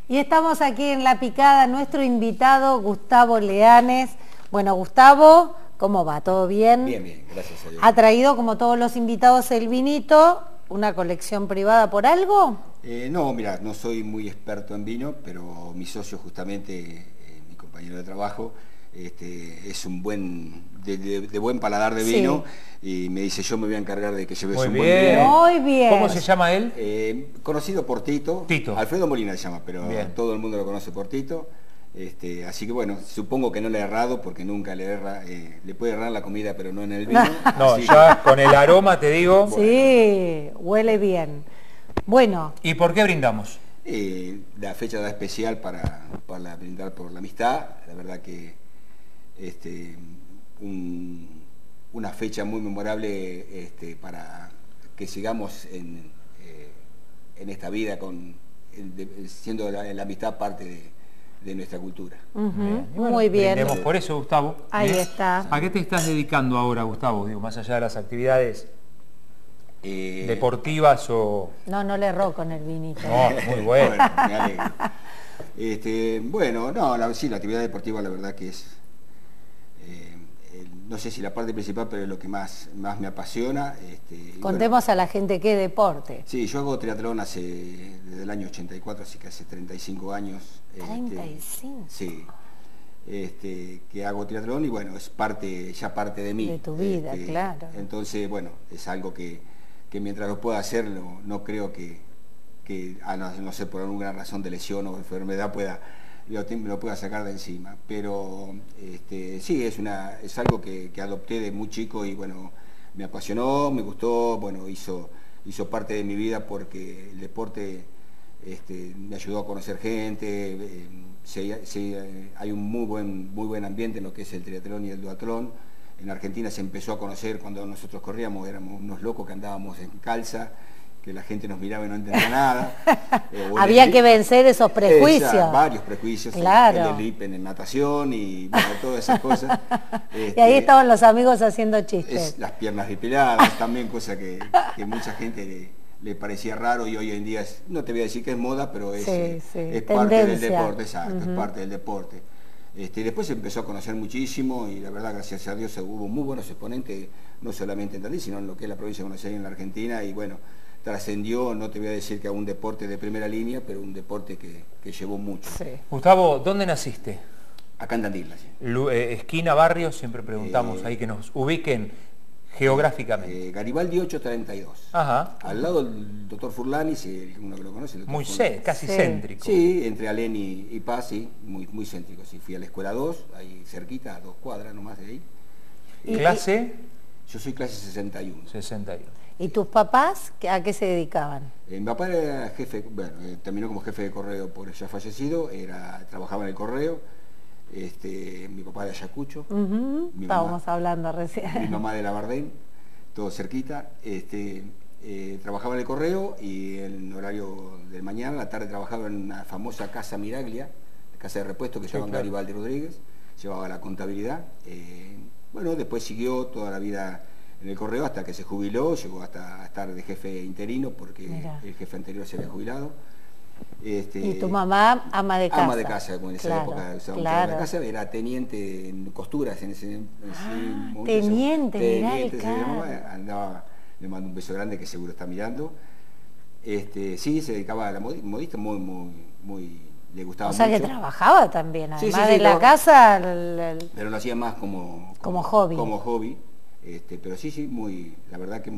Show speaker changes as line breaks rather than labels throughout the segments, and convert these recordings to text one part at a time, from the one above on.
Y estamos aquí en La Picada, nuestro invitado Gustavo Leanes. Bueno, Gustavo, ¿cómo va? ¿Todo bien?
Bien, bien, gracias a Dios.
¿Ha traído, como todos los invitados, el vinito? ¿Una colección privada por algo?
No, mira, no soy muy experto en vino, pero mi socio justamente, mi compañero de trabajo, es un de buen paladar de vino, y me dice, yo me voy a encargar de que lleves un buen vino.
Muy bien.
¿Cómo se llama él?
Conocido por Tito.
Tito.
Alfredo Molina se llama, pero
Bien.
todo el mundo lo conoce por Tito. Así que bueno, supongo que no le he errado, porque nunca le erra, le puede errar la comida, pero no en el vino.
No,
Así
ya con el aroma te digo.
Sí, huele bien. Bueno.
¿Y por qué brindamos?
La fecha da especial para brindar por la amistad. La verdad que una fecha muy memorable para que sigamos en esta vida siendo la amistad parte de nuestra cultura.
Bien. Y
Muy bien.
Brindemos por eso, Gustavo.
Ahí
Bien.
está.
¿A qué te estás dedicando ahora, Gustavo? Digo, más allá de las actividades deportivas o...
No le erró con el vinito.
No, muy bueno.
Bueno, me alegro. Bueno, no, sí, la actividad deportiva la verdad que es, no sé si la parte principal, pero es lo que más me apasiona.
Contemos a la gente qué deporte.
Sí, yo hago triatlón desde el año 84, así que hace 35 años.
35.
Sí. Que hago triatlón y bueno, es ya parte de mí.
De tu vida, claro.
Entonces, bueno, es algo que mientras lo pueda hacer, no creo que no sé, por alguna razón de lesión o enfermedad lo pueda sacar de encima. Pero sí, es algo que adopté de muy chico y bueno, me apasionó, me gustó, bueno, hizo parte de mi vida porque el deporte me ayudó a conocer gente. Hay un muy buen ambiente en lo que es el triatlón y el duatlón. En Argentina se empezó a conocer cuando nosotros corríamos, éramos unos locos que andábamos en calza, que la gente nos miraba y no entendía nada.
Había que vencer esos prejuicios.
Varios prejuicios,
claro.
el en natación y bueno, todas esas cosas.
Y ahí estaban los amigos haciendo chistes.
Las piernas depiladas, también cosa que mucha gente le parecía raro y hoy en día no te voy a decir que es moda, pero es parte del deporte, exacto, es parte del deporte. Después se empezó a conocer muchísimo y la verdad, gracias a Dios, hubo muy buenos exponentes, no solamente en Tandil, sino en lo que es la provincia de Buenos Aires, en la Argentina, y bueno, trascendió, no te voy a decir que a un deporte de primera línea, pero un deporte que llevó mucho.
Sí.
Gustavo, ¿dónde naciste?
Acá en Tandil, sí.
Esquina, barrio, siempre preguntamos ahí que nos ubiquen geográficamente.
Garibaldi 832.
Ajá.
Al lado del doctor Furlani, si uno que lo conoce.
Muy casi céntrico.
Sí, entre Alén y Paz, sí, muy céntrico. Sí, fui a la escuela 2, ahí cerquita, a 2 cuadras nomás de ahí.
¿Clase?
Yo soy clase 61.
61.
¿Y tus papás a qué se dedicaban?
Mi papá era jefe, bueno, terminó como jefe de correo por ya fallecido, trabajaba en el correo. Mi papá de Ayacucho.
Estábamos hablando recién.
Mi mamá de Labardén, todo cerquita. Trabajaba en el correo y en horario de mañana, la tarde trabajaba en una famosa casa Miraglia, casa de repuesto que se llama Garibaldi Rodríguez, llevaba la contabilidad. Bueno, después siguió toda la vida en el correo hasta que se jubiló, llegó hasta estar de jefe interino porque el jefe anterior se había jubilado.
Y tu mamá, ama de casa.
Ama de casa, como en esa época usaba mucho la casa, era teniente en costuras en ese momento.
Teniente,
se llamaba, andaba, le mando un beso grande que seguro está mirando. Sí, se dedicaba a la modista, muy le gustaba mucho.
O sea que trabajaba también, además
sí,
de la casa.
Pero lo hacía más como
hobby.
Como hobby. Pero sí, la verdad que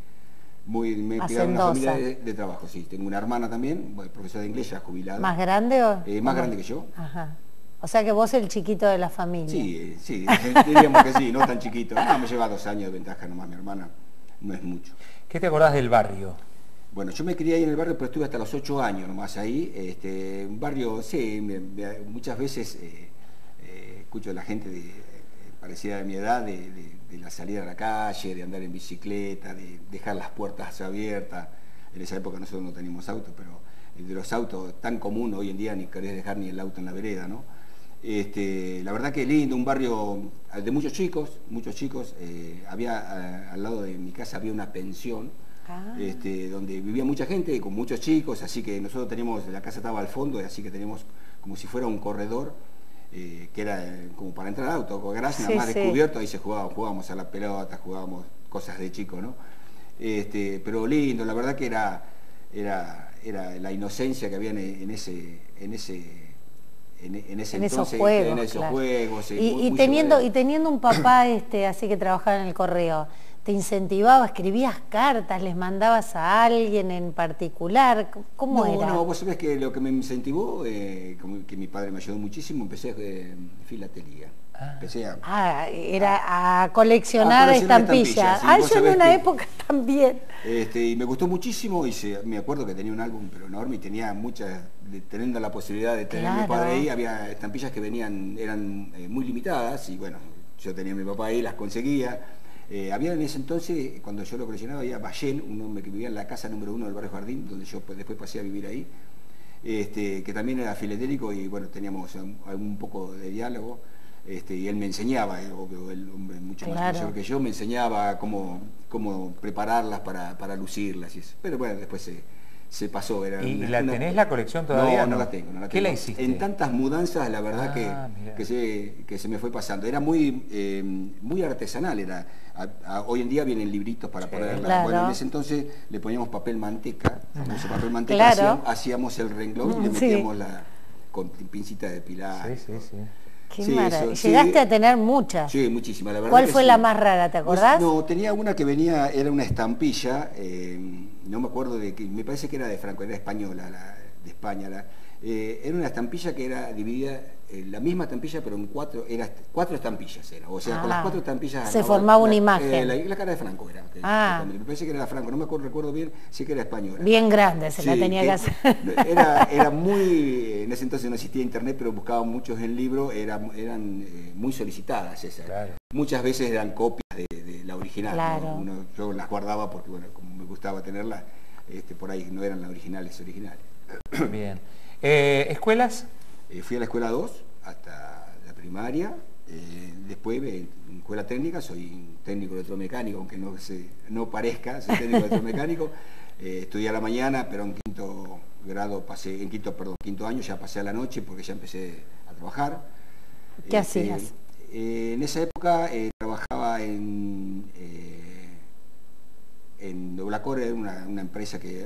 me criaron una familia de trabajo, sí. Tengo una hermana también, profesora de inglés, ya jubilada.
¿Más grande o...?
Más grande que yo.
Ajá. O sea que vos el chiquito de la familia.
Sí, diríamos que sí, no tan chiquito. No, me lleva 2 años de ventaja nomás mi hermana, no es mucho.
¿Qué te acordás del barrio?
Bueno, yo me crié ahí en el barrio, pero estuve hasta los 8 años nomás ahí. Un barrio, sí, muchas veces escucho a la gente parecida de mi edad, de la salida a la calle, de andar en bicicleta, de dejar las puertas abiertas. En esa época nosotros no teníamos auto, pero de los autos tan común hoy en día ni querés dejar ni el auto en la vereda, ¿no? La verdad que lindo, un barrio de muchos chicos. Había al lado de mi casa había una pensión donde vivía mucha gente, con muchos chicos, así que nosotros teníamos, la casa estaba al fondo, así que teníamos como si fuera un corredor, que era como para entrar al auto, con garage nada más descubierto, ahí se jugábamos a la pelota, jugábamos cosas de chico, ¿no? Pero lindo, la verdad que era la inocencia que había en ese
esos juegos. Y teniendo un papá así que trabajaba en el correo, ¿te incentivaba, escribías cartas, les mandabas a alguien en particular? ¿Cómo era?
No, vos sabés que lo que me incentivó, como que mi padre me ayudó muchísimo, empecé filatelía.
Era a coleccionar estampillas. Yo en una época también.
Y me gustó muchísimo, y me acuerdo que tenía un álbum pero enorme y tenía muchas, teniendo la posibilidad de tener a mi padre ahí, había estampillas que eran muy limitadas, y bueno, yo tenía a mi papá ahí, las conseguía. Había en ese entonces, cuando yo lo coleccionaba, había Ballén, un hombre que vivía en la casa número 1 del barrio Jardín, donde yo después pasé a vivir ahí, que también era filatélico, y bueno, teníamos un poco de diálogo. Y él me enseñaba, obvio, el hombre mucho más mayor que yo, me enseñaba cómo prepararlas para lucirlas y eso. Pero bueno, después se pasó.
¿Y tenés la colección todavía?
No la tengo.
¿Qué la hiciste?
En tantas mudanzas, la verdad que se me fue pasando. Era muy artesanal. Hoy en día vienen libritos para ponerla. Bueno, en ese entonces le poníamos papel manteca, famoso papel manteca, hacíamos el renglón y le metíamos con pincita de pilar.
Sí. Qué maravilla. ¿Llegaste a tener muchas?
Sí, muchísimas, la verdad.
¿Cuál fue la más rara, te acordás?
Pues, no, tenía una que venía, era una estampilla, no me acuerdo me parece que era de Franco, era española, de España. Era una estampilla que era dividida, la misma estampilla, pero en cuatro estampillas era. O sea, con las 4 estampillas...
Se formaba una imagen.
La cara de Franco era. Me parece que era Franco, no me recuerdo bien, sí que era española.
Bien grande se la tenía que hacer.
Era muy... En ese entonces no existía internet, pero buscaba muchos en libro, eran muy solicitadas esas. Claro. Muchas veces eran copias de la original.
Claro.
¿No? Yo las guardaba porque, bueno, como me gustaba tenerlas, por ahí no eran las originales.
Bien. ¿Escuelas?
Fui a la escuela 2 hasta la primaria, después en escuela técnica, soy técnico electromecánico, aunque no parezca, soy técnico electromecánico. Estudié a la mañana, pero en quinto año ya pasé a la noche porque ya empecé a trabajar.
¿Qué hacías?
En esa época trabajaba en Doblacor, era una empresa que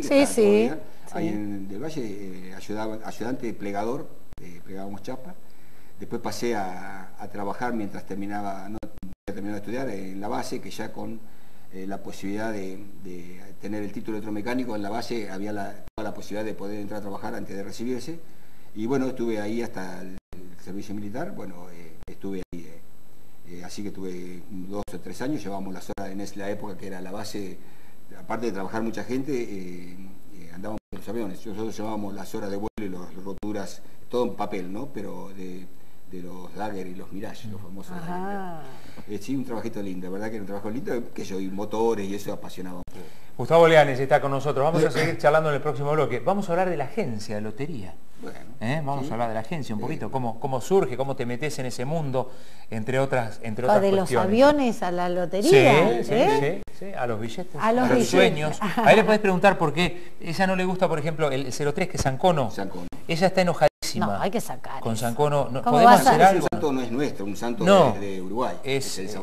ahí en Del Valle, ayudante plegador, plegábamos chapa. Después pasé a trabajar mientras terminaba de estudiar en la base, que ya con la posibilidad de tener el título electromecánico en la base había toda la posibilidad de poder entrar a trabajar antes de recibirse. Y bueno, estuve ahí hasta el servicio militar, estuve ahí. Así que tuve 2 o 3 años, llevábamos las horas en la época que era la base, aparte de trabajar mucha gente, andábamos en los aviones. Nosotros llevábamos las horas de vuelo y las roturas, todo en papel, ¿no? Pero de los Dagger y los Mirage, los famosos. Sí, un trabajito lindo, la verdad que era un trabajo lindo, que yo y motores y eso apasionaba un poco.
Gustavo Leanes está con nosotros, vamos a seguir charlando en el próximo bloque. Vamos a hablar de la agencia de lotería. Bueno, vamos a habbar de la agencia un poquito, cómo surge, cómo te metes en ese mundo, entre otras
de
cuestiones.
Los aviones a la lotería.
Sí, a los billetes, a los sueños. Ahí le podés preguntar por qué ella no le gusta, por ejemplo, el 03, que es Sancono. Ella está enojadísima.
No, hay que sacar.
Con Sancono, ¿podemos hacer algo?
Un santo no es nuestro, un santo de Uruguay. Es el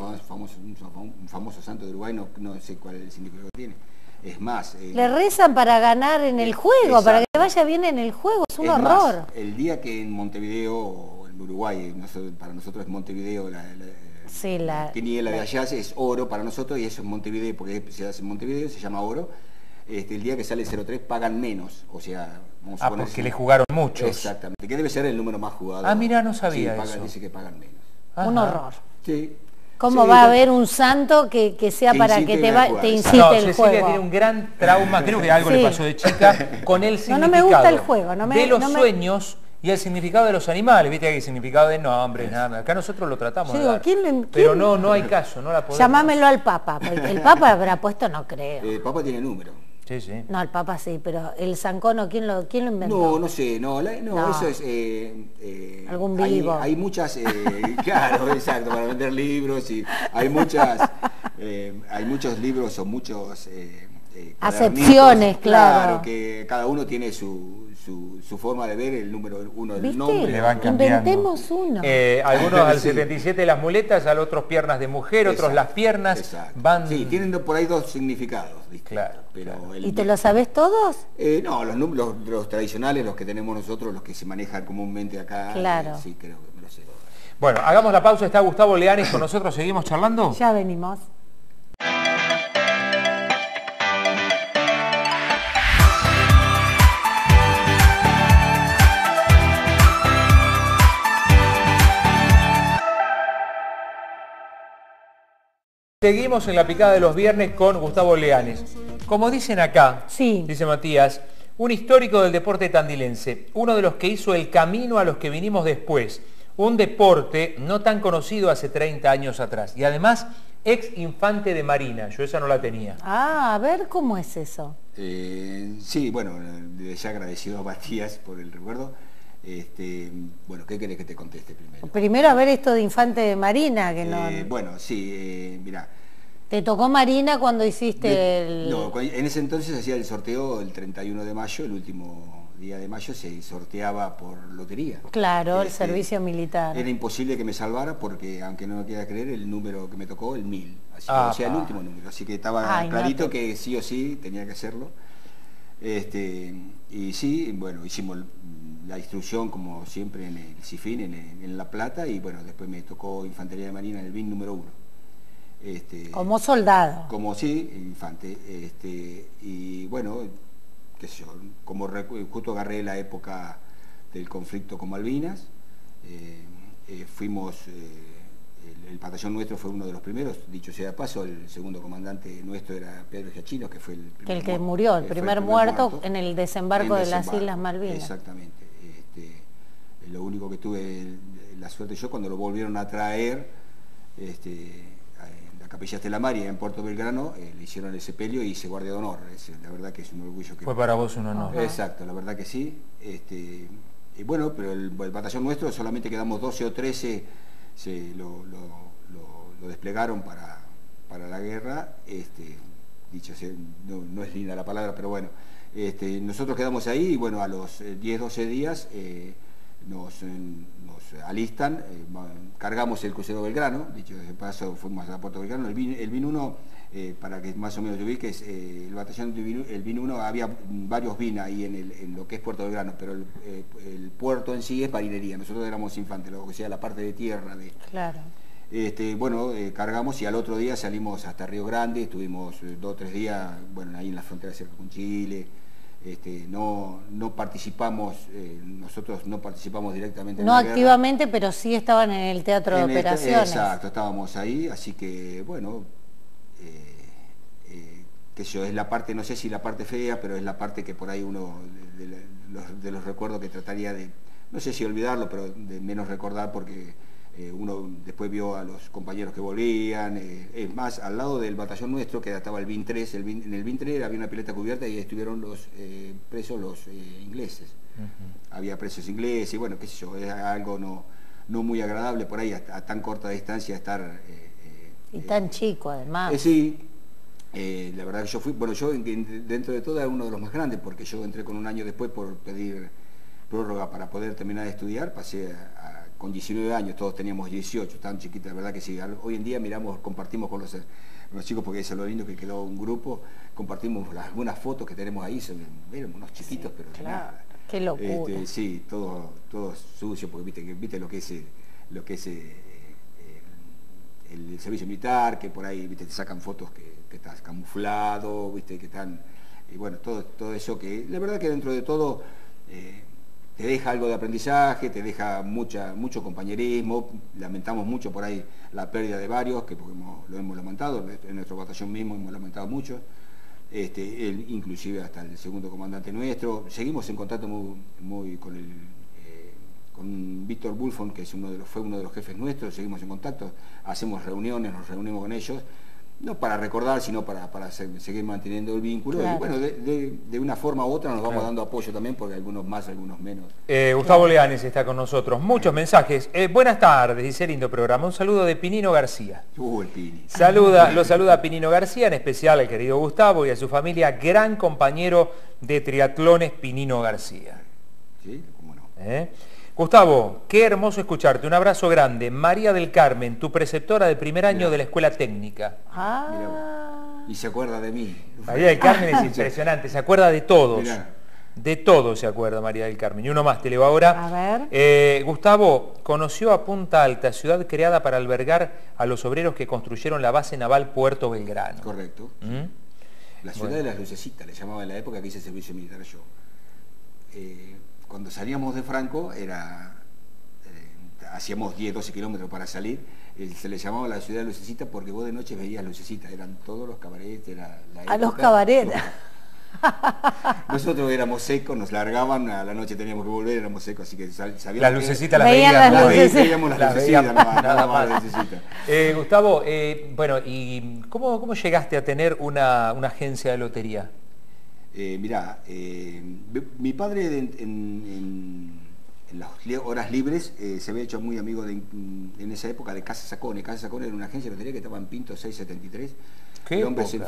un famoso santo de Uruguay, no sé cuál es el significado que tiene. Es más...
le rezan para ganar en el juego, para que vaya bien en el juego, es un horror.
Más, el día que en Montevideo, o en Uruguay, para nosotros es Montevideo, la quiniela de allá es oro para nosotros, y eso es Montevideo, porque se hace en Montevideo, se llama oro. El día que sale el 03 pagan menos, o sea... Vamos a
porque le jugaron muchos.
Exactamente, que debe ser el número más jugado.
Mira, no sabía eso.
Dice que pagan menos.
Un horror.
Sí.
¿Cómo va a haber un santo que sea para que te incite el juego?
Cecilia tiene un gran trauma, creo que algo le pasó de chica, con el significado
no me gusta el juego,
de los sueños y el significado de los animales. Viste que hay significado de nombres, nada. Acá nosotros lo tratamos de dar. Pero no hay caso, no la podemos.
Llamámelo al Papa, porque el Papa habrá puesto, no creo.
El Papa tiene número.
Sí.
No, el Papa sí, pero el Sancono, ¿quién lo inventó?
No sé, eso es...
algún vivo.
Hay muchas, claro, exacto, para vender libros, y hay muchos libros o muchos
acepciones, claro.
Que cada uno tiene su forma de ver el número uno del
¿Viste?
nombre.
Le van cambiando.
Inventemos uno.
Algunos al 77 las muletas, al otros piernas de mujer, otros las piernas.
Exacto.
Van...
Sí, tienen por ahí dos significados. ¿Viste?
Claro.
Pero
claro.
¿Y te lo sabés todos?
No, los tradicionales, los que tenemos nosotros, los que se manejan comúnmente acá.
Claro.
Sí, creo que me lo sé.
Bueno, hagamos la pausa. Está Gustavo Leanis con nosotros. ¿Seguimos charlando?
Ya venimos.
Seguimos en la picada de los viernes con Gustavo Leanis. Como dicen acá,
sí,
dice Matías, un histórico del deporte tandilense, uno de los que hizo el camino a los que vinimos después, un deporte no tan conocido hace 30 años atrás y además ex infante de Marina, yo esa no la tenía.
Ah, a ver cómo es eso.
Sí, bueno, ya agradecido a Matías por el recuerdo. Bueno, ¿qué querés que te conteste primero?
Primero a ver esto de infante de Marina, que no...
Bueno, sí, mirá.
¿Te tocó Marina cuando hiciste el...?
No, en ese entonces hacía el sorteo el 31 de mayo, el último día de mayo se sorteaba por lotería.
Claro, el servicio militar.
Era imposible que me salvara porque, aunque no me quiera creer, el número que me tocó, el 1000. Así, o sea, el último número. Así que estaba clarito que sí o sí tenía que hacerlo. Y sí, bueno, hicimos la instrucción como siempre en el CIFIN, en La Plata, y bueno, después me tocó Infantería de Marina en el BIN número 1.
Como soldado.
Como sí, infante. Y bueno, qué sé yo, como justo agarré la época del conflicto con Malvinas, fuimos, el batallón nuestro fue uno de los primeros, dicho sea de paso, el segundo comandante nuestro era Pedro Giachino, que fue el
que murió, el primer muerto en el desembarco de las Islas Malvinas.
Exactamente. Lo único que tuve la suerte yo cuando lo volvieron a traer, la Capilla Estela Maria en Puerto Belgrano, le hicieron el sepelio y hice guardia de honor. La verdad que es un orgullo.
Fue para vos un honor.
Exacto, la verdad que sí. Y bueno, pero el batallón nuestro solamente quedamos 12 o 13, lo desplegaron para la guerra. Dicho sea, no es linda la palabra, pero bueno, nosotros quedamos ahí y bueno, a los 10, 12 días nos alistan, cargamos el crucero Belgrano, dicho de paso fuimos a Puerto Belgrano, el BIN 1, para que más o menos te ubiques, el batallón el BIN 1 había varios BIN ahí en lo que es Puerto Belgrano, pero el puerto en sí es marinería, nosotros éramos infantes, lo que sea la parte de tierra.
Claro.
Bueno, cargamos y al otro día salimos hasta Río Grande, estuvimos 2 o 3 días, bueno, ahí en la frontera cerca con Chile. No participamos, nosotros no participamos directamente en la guerra. No
activamente, pero sí estaban en el teatro de operaciones.
Exacto, estábamos ahí, así que bueno, qué sé yo, es la parte, no sé si la parte fea, pero es la parte que por ahí uno, de los recuerdos que trataría de, no sé si olvidarlo, pero de menos recordar porque uno después vio a los compañeros que volvían, es más, al lado del batallón nuestro, que estaba el BIN 3, en el BIN 3 había una pileta cubierta y estuvieron los presos los ingleses. Había presos ingleses, y bueno, qué sé yo, es algo no muy agradable por ahí, a tan corta distancia estar...
y tan chico además.
Sí, la verdad que yo fui, bueno, yo dentro de todo era uno de los más grandes, porque yo entré con un año después por pedir prórroga para poder terminar de estudiar, pasé con 19 años, todos teníamos 18, tan chiquitos, la verdad que sí. Hoy en día compartimos con los chicos, porque eso es lo lindo que quedó un grupo, compartimos algunas fotos que tenemos ahí, éramos unos chiquitos, sí, pero
claro,
nada.
Qué locura.
Sí, todo sucio, porque viste lo que es el servicio militar, que por ahí te sacan fotos que estás camuflado, viste que están, y bueno, todo eso que, la verdad que dentro de todo, te deja algo de aprendizaje, te deja mucho compañerismo, lamentamos mucho por ahí la pérdida de varios, que porque lo hemos lamentado, en nuestro batallón mismo hemos lamentado mucho, inclusive hasta el segundo comandante nuestro. Seguimos en contacto muy con Víctor Bulfon, que fue uno de los jefes nuestros, seguimos en contacto, hacemos reuniones, nos reunimos con ellos, no para recordar, sino para seguir manteniendo el vínculo.
Claro.
Y bueno, de una forma u otra nos vamos dando apoyo también, porque algunos más, algunos menos.
Gustavo Leanes está con nosotros. Muchos mensajes. Buenas tardes, dice lindo programa. Un saludo de Pinino García.
El Pini.
Lo saluda Pinino García, en especial al querido Gustavo y a su familia, gran compañero de triatlones Pinino García.
Sí, cómo no.
Gustavo, qué hermoso escucharte. Un abrazo grande. María del Carmen, tu preceptora de primer año de la Escuela Técnica.
Y se acuerda de mí.
María del Carmen es impresionante, se acuerda de todos.
Mirá.
De todo se acuerda María del Carmen. Y uno más te leo ahora.
A ver.
Gustavo, conoció a Punta Alta, ciudad creada para albergar a los obreros que construyeron la base naval Puerto Belgrano.
Correcto. La ciudad de las lucecitas, le llamaba en la época que hice servicio militar yo. Cuando salíamos de Franco, hacíamos 10, 12 kilómetros para salir, se le llamaba la ciudad de lucecitas porque vos de noche veías lucecitas, eran todos los cabarets, era la época.
A los cabarets.
Nosotros éramos secos, nos largaban, a la noche teníamos que volver, éramos secos, así que sabíamos.
Las lucecitas las
veían
veíamos las lucecitas, nada más las lucecitas.
Gustavo, bueno, ¿y cómo llegaste a tener una agencia de lotería?
Mirá, mi padre en las horas libres se había hecho muy amigo en esa época de Casa Sacone. Casa Sacone era una agencia de lotería que estaba en Pinto 673. El hombre se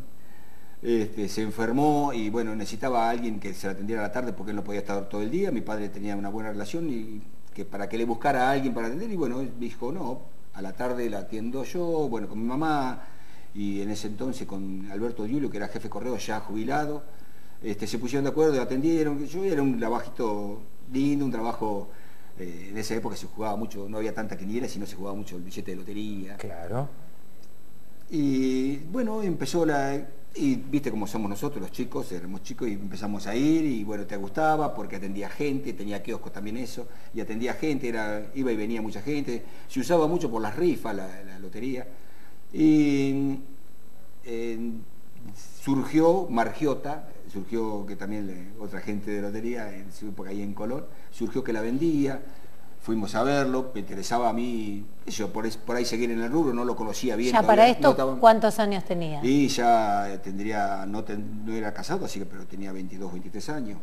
enfermó y bueno, necesitaba a alguien que se la atendiera a la tarde porque él no podía estar todo el día. Mi padre tenía una buena relación y que para que le buscara a alguien para atender, y bueno, él dijo, no, a la tarde la atiendo yo, bueno, con mi mamá. Y en ese entonces con Alberto Diulio, que era jefe de correo ya jubilado, se pusieron de acuerdo y atendieron. Yo era un trabajito lindo, un trabajo, en esa época se jugaba mucho, no había tanta quiniela, sino se jugaba mucho el billete de lotería.
Claro.
Y bueno, empezó y viste cómo somos nosotros los chicos, éramos chicos y empezamos a ir y bueno, te gustaba porque atendía gente, tenía kioscos también eso, y atendía gente, iba y venía mucha gente, se usaba mucho por las rifas, la lotería. Y surgió Margiota, surgió que también otra gente de lotería, en su época ahí en Colón, surgió que la vendía, fuimos a verlo, me interesaba a mí, por ahí seguir en el rubro, no lo conocía bien.
Ya
todavía,
para esto,
no estaba...
¿cuántos años tenía?
Y ya tendría, no era casado, así que pero tenía 22, 23 años.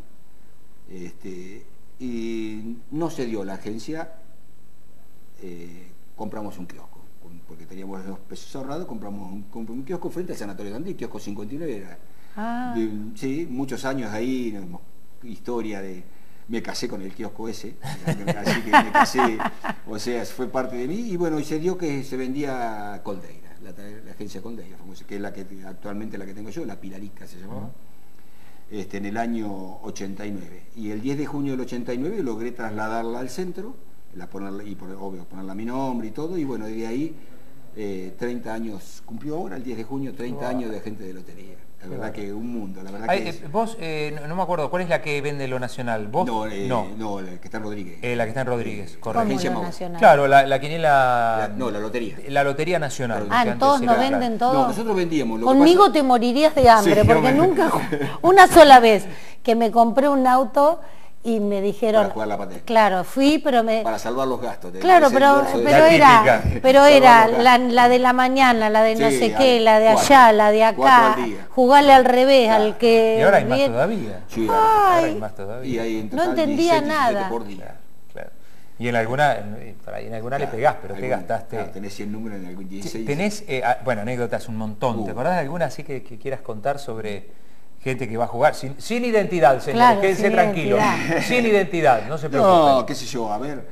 Y no se dio la agencia, compramos un kiosco. Porque teníamos los pesos ahorrados, compramos un kiosco frente al Sanatorio Dandí, kiosco 59 era. Sí, muchos años ahí, historia de... Me casé con el kiosco ese, así que me casé, o sea, fue parte de mí, y bueno, y se dio que se vendía Coldeira, la agencia Coldeira, que es la que actualmente la que tengo yo, la Pilarica se llamaba, en el año 89. Y el 10 de junio del 89 logré trasladarla al centro, obvio, ponerla a mi nombre y todo, y bueno, de ahí 30 años, cumplió ahora el 10 de junio, 30 años de agente de lotería. La verdad que un mundo, la verdad que
vos, no me acuerdo, ¿cuál es la que vende lo nacional? ¿Vos?
No, la que está en Rodríguez.
La que está en Rodríguez,
correcto.
correcto.
Nacional?
Claro, la quiniela...
No, la lotería.
La Lotería Nacional.
¿Todos no venden todo?
No, nosotros vendíamos.
Conmigo te morirías de hambre, porque nunca... Una sola vez que me compré un auto... Y me dijeron,
para jugar la patea.
Claro, fui, pero
para salvar los gastos.
Claro, pero era la de la mañana, la de no sé qué, la de allá, la de acá, jugarle al revés, al que...
Y ahora hay más todavía.
Sí,
ahora hay más todavía.
Y
no entendía nada.
Por día.
Claro. Y en alguna le pegás, pero te gastaste...
Claro, tenés 100 números en algún 16.
Tenés, bueno, anécdotas un montón. ¿Te acordás de alguna así que quieras contar sobre... gente que va a jugar sin identidad, señores,
claro,
quédense tranquilos, sin identidad, no se preocupen.
No, qué sé yo, a ver,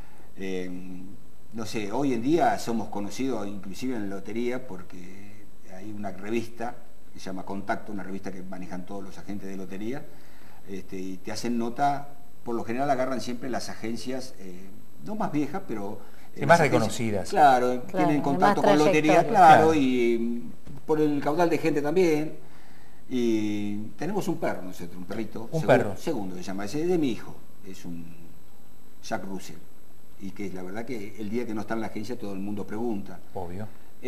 no sé, hoy en día somos conocidos inclusive en la lotería porque hay una revista que se llama Contacto, una revista que manejan todos los agentes de lotería, y te hacen nota, por lo general agarran siempre las agencias, no más viejas, pero...
más reconocidas.
Claro, tienen contacto con lotería, claro, y por el caudal de gente también. Y tenemos un perro nosotros, un perrito. Segundo se llama, ese es de mi hijo, es un Jack Russell. Y que la verdad que el día que no está en la agencia todo el mundo pregunta.
Obvio.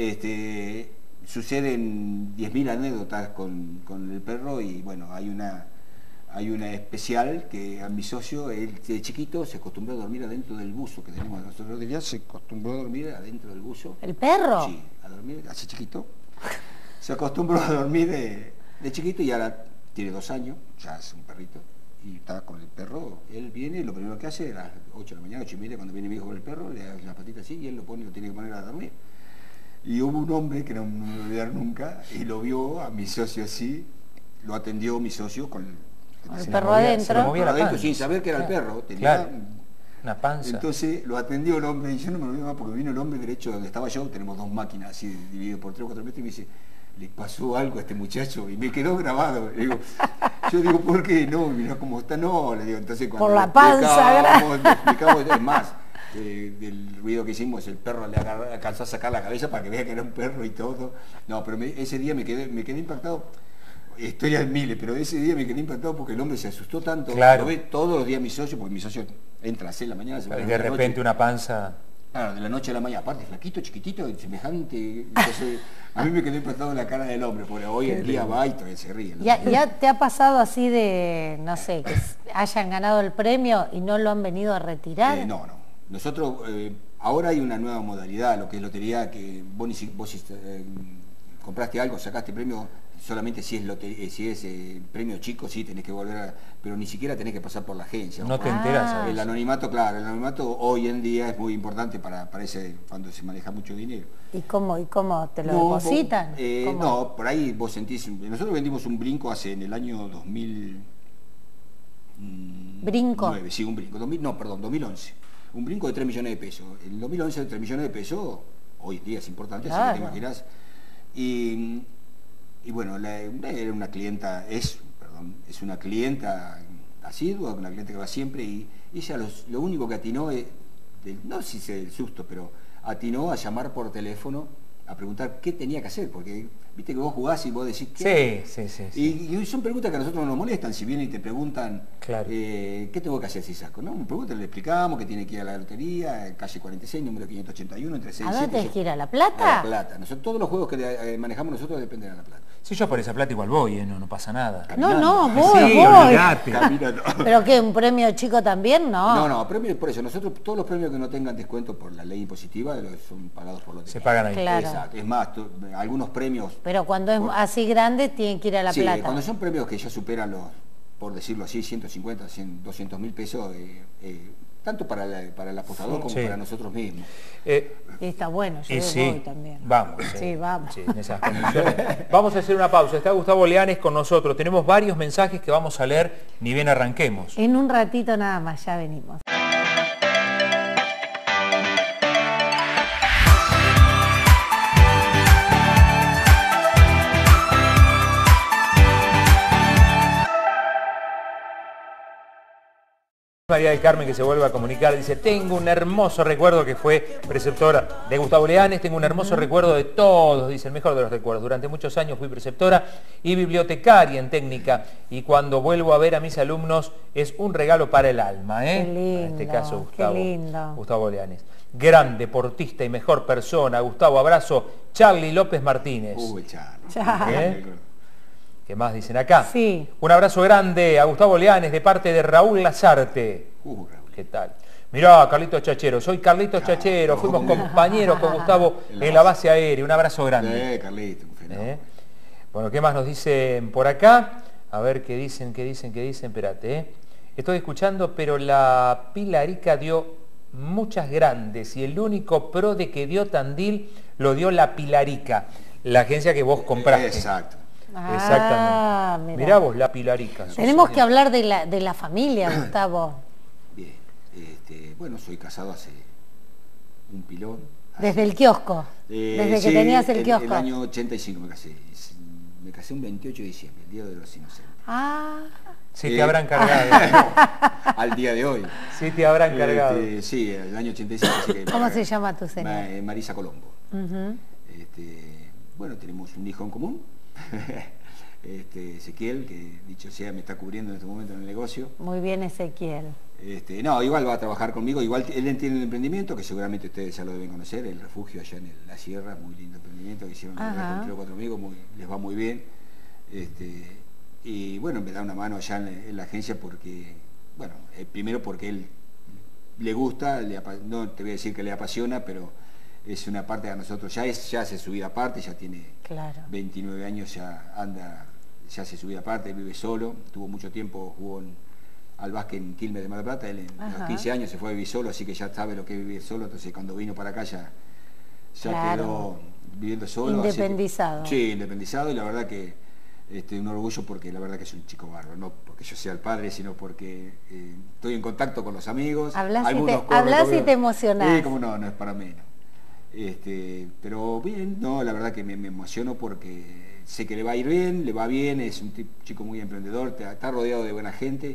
Suceden 10.000 anécdotas con el perro y bueno, hay una especial que a mi socio, él de chiquito se acostumbró a dormir adentro del buzo que tenemos nosotros de día, se acostumbró a dormir adentro del buzo.
¿El perro?
Sí, a dormir, así chiquito. se acostumbró a dormir de chiquito y ahora tiene 2 años, ya es un perrito, y está con el perro. Él viene y lo primero que hace a las 8 de la mañana, 8:30, cuando viene mi hijo con el perro, le da las patitas así y él lo pone y lo tiene que poner a dormir. Y hubo un hombre que no me voy a olvidar nunca, y lo vio a mi socio así, lo atendió mi socio con
el perro adentro.
Sin saber que era el perro, tenía
una panza.
Entonces lo atendió el hombre, y yo no me olvido más porque vino el hombre derecho donde estaba yo, tenemos 2 máquinas así dividido por 3 o 4 metros, y me dice, le pasó algo a este muchacho, y me quedó grabado. Le digo, yo digo, ¿por qué? No, mira cómo está, no, le digo, entonces cuando
por la panza,
le explicamos, es más, del ruido que hicimos, el perro le alcanzó a sacar la cabeza para que vea que era un perro y todo. No, pero ese día me quedé impactado. Historias miles, pero ese día me quedé impactado porque el hombre se asustó tanto.
Claro.
Lo ve todos los días mi socio, porque mi socio entra a las 6 de la mañana.
Y de repente una panza...
Claro, de la noche a la mañana, aparte flaquito, chiquitito, semejante. Entonces, a mí me quedó impactado en la cara del hombre, porque hoy en día va y todavía se ríe, ¿no?
¿Ya te ha pasado así de, no sé, que hayan ganado el premio y no lo han venido a retirar?
No. Nosotros, ahora hay una nueva modalidad, lo que es lotería, que vos compraste algo, sacaste premio, solamente si es premio chico, sí tenés que volver pero ni siquiera tenés que pasar por la agencia.
No te enteras.
El anonimato, claro, el anonimato hoy en día es muy importante para ese, cuando se maneja mucho dinero.
¿Y cómo te lo depositan?
No, por ahí vos sentís, nosotros vendimos un brinco en el año 2000...
¿Brinco?
9, sí, un brinco, 2011. Un brinco de 3 millones de pesos. En 2011 de 3 millones de pesos, hoy en día es importante, claro. Así que te imaginas. Y bueno, era una clienta, es una clienta asidua, una clienta que va siempre, y ella lo único que atinó, no si se el susto, pero atinó a llamar por teléfono a preguntar qué tenía que hacer, porque viste que vos jugás y vos decís qué. Sí. Y son preguntas que a nosotros nos molestan, si vienen y te preguntan, claro. ¿Qué tengo que hacer si saco? No, me preguntan, le explicamos que tiene que ir a la lotería, calle 46, número 581, entre 6 y 7.
¿A dónde tienes que ir? ¿A La Plata?
A La Plata. Todos los juegos que manejamos nosotros dependen de La Plata.
Si yo por esa plata igual voy, no pasa nada.
No, voy. ¿Pero qué, un premio chico también?
No, premio por eso. Nosotros todos los premios que no tengan descuento por la ley impositiva son pagados por lotería.
Se pagan ahí.
Claro.
Exacto. Es más, algunos premios...
Pero cuando es así grande tienen que ir a La Plata.
Sí, cuando son premios que ya superan los, por decirlo así, 150, 100, 200 mil pesos, tanto para el apostador como para nosotros mismos.
Está bueno, yo voy también.
Vamos.
Sí, vamos.
Sí, en esas condiciones. Vamos a hacer una pausa. Está Gustavo Leanes con nosotros. Tenemos varios mensajes que vamos a leer ni bien arranquemos.
En un ratito nada más, ya venimos.
María del Carmen, que se vuelve a comunicar, dice, tengo un hermoso recuerdo, que fue preceptora de Gustavo Leanes, tengo un hermoso recuerdo de todos, dice, el mejor de los recuerdos. Durante muchos años fui preceptora y bibliotecaria en técnica, y cuando vuelvo a ver a mis alumnos es un regalo para el alma,
Qué lindo,
en este caso
Gustavo
Leanes. Gran deportista y mejor persona, Gustavo, abrazo, Charlie López Martínez.
Charlie.
¿Qué más dicen acá?
Sí.
Un abrazo grande a Gustavo Leanes de parte de Raúl Lazarte.
Raúl.
¿Qué tal? Mirá, Carlitos Chachero, soy Carlitos Chachero, fuimos compañeros con Gustavo en la base aérea. Un abrazo grande.
Carlitos,
Bueno, ¿qué más nos dicen por acá? A ver qué dicen, espérate. Estoy escuchando, pero la Pilarica dio muchas grandes y el único pro de que dio Tandil lo dio la Pilarica, la agencia que vos compraste.
Exacto.
Exactamente. Mirá vos, la Pilarica.
Tenemos que hablar de la familia, Gustavo.
Bien. Bueno, soy casado hace un pilón.
Desde el kiosco. Desde que tenías el kiosco.
En el año 85 me casé. Me casé un 28 de diciembre, el Día de los Inocentes.
Sí, te habrán cargado.
Al día de hoy.
Sí, te habrán cargado.
Sí, el año 85. Así que
¿Cómo se llama tu señora?
Marisa Colombo. Bueno, tenemos un hijo en común. Ezequiel, que dicho sea me está cubriendo en este momento en el negocio.
Muy bien, Ezequiel.
No, igual va a trabajar conmigo, igual él tiene un emprendimiento que seguramente ustedes ya lo deben conocer, el refugio allá en la sierra, muy lindo emprendimiento que hicieron con 3 o 4 amigos, les va muy bien. Y bueno, me da una mano allá en la agencia porque, bueno, primero porque él le gusta, no te voy a decir que le apasiona, pero es una parte de nosotros, ya hace su vida aparte, ya tiene 29 años, ya hace su vida aparte, vive solo, tuvo mucho tiempo, jugó al básquet en Quilmes de Mar del Plata, él a los 15 años se fue a vivir solo, así que ya sabe lo que es vivir solo, entonces cuando vino para acá ya quedó viviendo solo.
Independizado.
Sí, independizado, y la verdad que un orgullo, porque la verdad que es un chico bárbaro, no porque yo sea el padre, sino porque estoy en contacto con los amigos.
Hablas y te emocionás.
Sí, como no es para menos. Pero bien, no, la verdad que me emociono porque sé que le va a ir bien, le va bien, es un chico muy emprendedor, está rodeado de buena gente,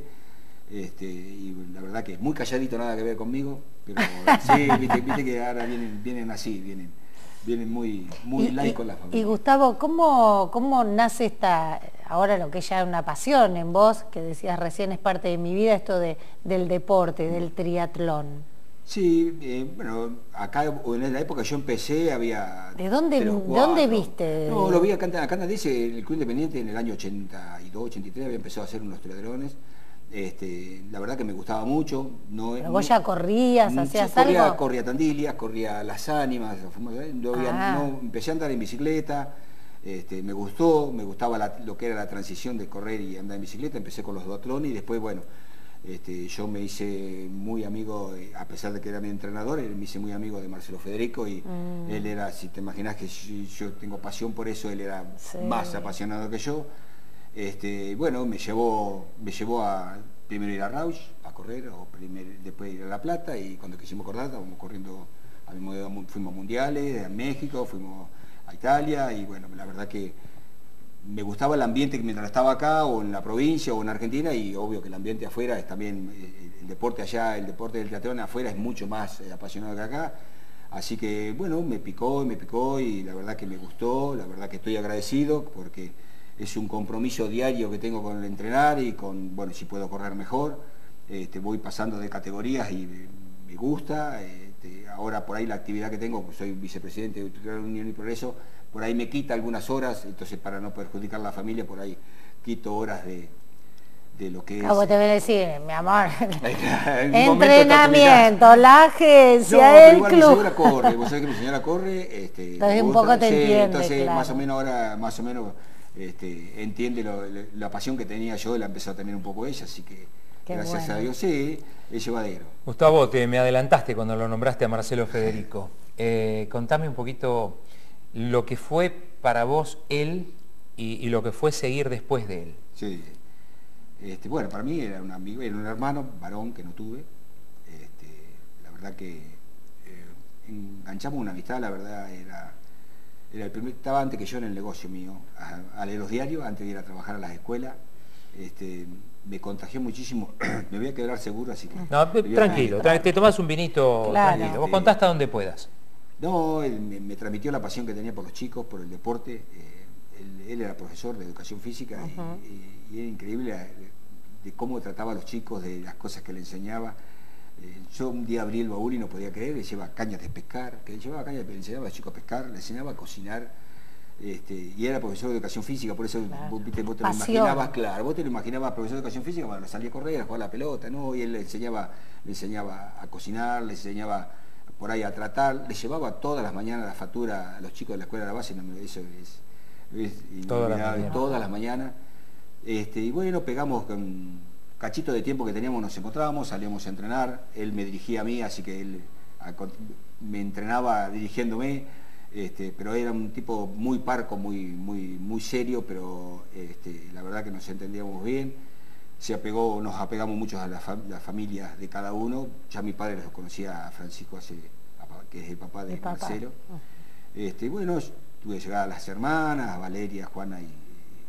y la verdad que es muy calladito, nada que ver conmigo, pero sí, viste que ahora vienen así, vienen muy light con la familia.
Y Gustavo, ¿cómo nace ahora lo que ya es una pasión en vos, que decías recién es parte de mi vida, esto del deporte, del triatlón?
Sí, bueno, acá en la época yo empecé, había...
¿De dónde viste?
No, lo vi acá en dice el Club Independiente en el año 82, 83, había empezado a hacer unos triatlones. La verdad que me gustaba mucho.
¿Pero vos ya corrías, hacías algo?
Corría Tandilias, corría Las Ánimas, empecé a andar en bicicleta, me gustaba lo que era la transición de correr y andar en bicicleta, empecé con los duatlones y después, bueno, yo me hice muy amigo, a pesar de que era mi entrenador, me hice muy amigo de Marcelo Federico, y él era, si te imaginas que yo tengo pasión por eso, él era más apasionado que yo. Bueno, me llevó a primero ir a Rauch a correr, después ir a La Plata, y cuando quisimos correr estábamos corriendo, fuimos a mundiales, a México, fuimos a Italia, y bueno, la verdad que me gustaba el ambiente mientras estaba acá, o en la provincia, o en Argentina, y obvio que el ambiente afuera es también, el deporte allá, el deporte del triatlón afuera es mucho más apasionado que acá, así que bueno, me picó, y la verdad que me gustó, la verdad que estoy agradecido, porque es un compromiso diario que tengo con el entrenar y con, bueno, si puedo correr mejor, voy pasando de categorías y me gusta, ahora por ahí la actividad que tengo, soy vicepresidente de Triatlón Unión y Progreso, por ahí me quita algunas horas, entonces para no perjudicar a la familia, por ahí quito horas de lo que es...
Vos te voy a decir, mi amor, entrenamiento, la agencia, el club.
Mi señora corre, vos sabés que mi señora corre,
entonces un poco te entiende,
entonces
claro.
más o menos entiende la pasión que tenía yo, la empezó a tener un poco ella, así que gracias a Dios, sí, es llevadero.
Gustavo, me adelantaste cuando lo nombraste a Marcelo Federico. Contame un poquito lo que fue para vos él y lo que fue seguir después de él.
Sí, bueno, para mí era un amigo, era un hermano varón que no tuve. La verdad que enganchamos una amistad, la verdad era el primer, estaba antes que yo en el negocio mío, a leer los diarios, antes de ir a trabajar a las escuelas. Me contagió muchísimo, me voy a quedar seguro, así que...
No, tranquilo, te tomás un vinito,
claro.
Tranquilo, vos contá hasta donde puedas.
No, él me transmitió la pasión que tenía por los chicos, por el deporte. Él era profesor de educación física, y era increíble de cómo trataba a los chicos, de las cosas que le enseñaba. Yo un día abrí el baúl y no podía creer, le llevaba cañas de pescar, le enseñaba a los chicos a pescar, le enseñaba a cocinar, y era profesor de educación física, por eso
claro.
vos te lo imaginabas, claro, vos te lo imaginabas profesor de educación física, bueno, salía a correr, a jugar a la pelota, ¿no? Y él le enseñaba a cocinar, le enseñaba por ahí a tratar, le llevaba todas las mañanas la factura a los chicos de la escuela de la base, eso es todas las mañanas. Y bueno, pegamos con cachito de tiempo que teníamos, nos encontrábamos, salíamos a entrenar, él me dirigía a mí, así que él me entrenaba dirigiéndome, pero era un tipo muy parco, muy serio, pero la verdad que nos entendíamos bien. Nos apegamos mucho a las familias de cada uno. Ya mi padre los conocía a Francisco, que es el papá de Marcelo. Bueno, tuve llegada a las hermanas, a Valeria, Juana y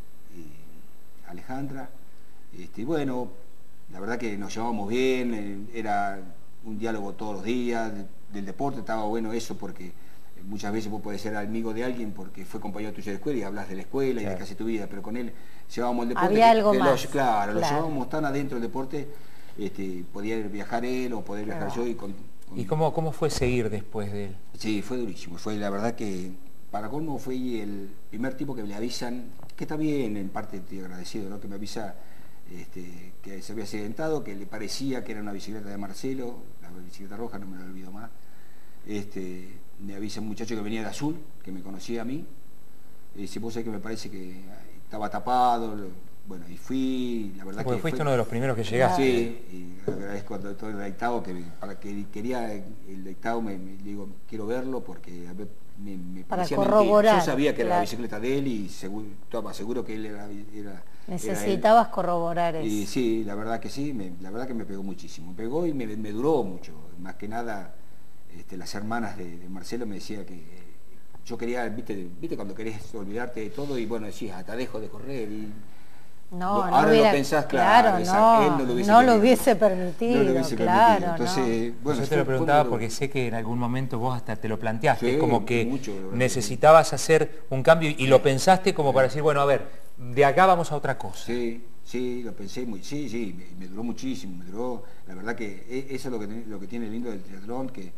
Alejandra. Bueno, la verdad que nos llevábamos bien, era un diálogo todos los días, del deporte estaba bueno eso, porque muchas veces vos podés ser amigo de alguien porque fue compañero tuyo de escuela y hablas de la escuela, claro, y de casi tu vida, pero con él llevábamos el deporte.
Había algo más.
Claro, lo llevábamos tan adentro del deporte, podía viajar él o poder viajar yo.
¿Y cómo fue seguir después de él?
Sí, fue durísimo, fue la verdad que, para colmo, fue el primer tipo que me avisan, que está bien, en parte estoy agradecido, ¿no? Que me avisa que se había accidentado, que le parecía que era una bicicleta de Marcelo, la bicicleta roja, no me lo olvido más. me avisa un muchacho que venía de Azul, que me conocía a mí, y dice, vos sabés que me parece que estaba tapado, bueno, y fui, la verdad que
fuiste uno de los primeros que llegaste.
Sí, y agradezco a todo el dictado, para que quería el dictado, digo, quiero verlo porque me
para
parecía
corroborar.
Yo sabía que era la bicicleta de él y estaba seguro que él era
necesitabas corroborar eso.
Y sí, la verdad que sí, la verdad que me pegó muchísimo. Me pegó y me duró mucho. Más que nada, las hermanas de Marcelo me decían que yo quería, viste cuando querés olvidarte de todo y bueno, decías, hasta dejo de correr y... ahora
hubiera,
lo pensás, claro, él
no lo hubiese permitido,
no lo hubiese
claro,
permitido. Entonces, bueno,
yo te lo preguntaba porque sé que en algún momento vos hasta te lo planteaste,
sí,
como que
mucho,
necesitabas hacer un cambio y lo pensaste como para decir, bueno, a ver, de acá vamos a otra cosa.
Sí, lo pensé me duró muchísimo, la verdad que eso es lo que tiene lindo del triatlón, que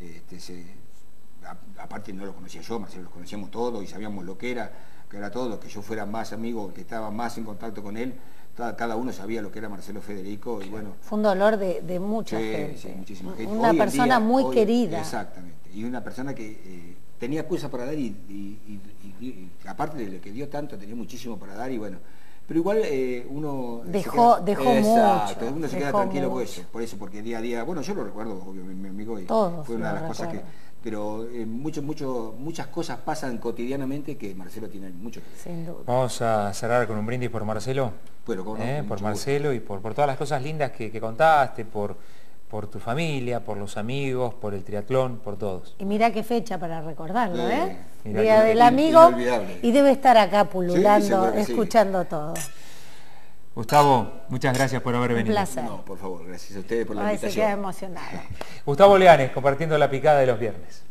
aparte no lo conocía yo, Marcelo, lo conocíamos todos y sabíamos lo que era todo, que yo fuera más amigo, que estaba más en contacto con él, cada uno sabía lo que era Marcelo Federico y bueno...
Fue un dolor de mucha gente.
Sí, muchísima gente.
Una persona muy querida.
Exactamente, y una persona que tenía cosas para dar y aparte de lo que dio tanto, tenía muchísimo para dar y bueno... Pero igual uno...
Dejó
exacto,
mucho.
Uno se queda tranquilo por eso, porque día a día... Bueno, yo lo recuerdo, obvio, mi amigo, y fue una de las cosas que... Pero muchas cosas pasan cotidianamente que Marcelo tiene mucho que ver.
Sin duda.
Vamos a cerrar con un brindis por Marcelo.
Bueno,
por Marcelo y por todas las cosas lindas que contaste, por tu familia, por los amigos, por el triatlón, por todos.
Y mira qué fecha para recordarlo, Día del amigo, y debe estar acá pululando, escuchando todo.
Gustavo, muchas gracias por haber venido.
Un placer.
No, por favor, gracias a ustedes por la invitación.
Se queda emocionado.
Gustavo Leanes, compartiendo la picada de los viernes.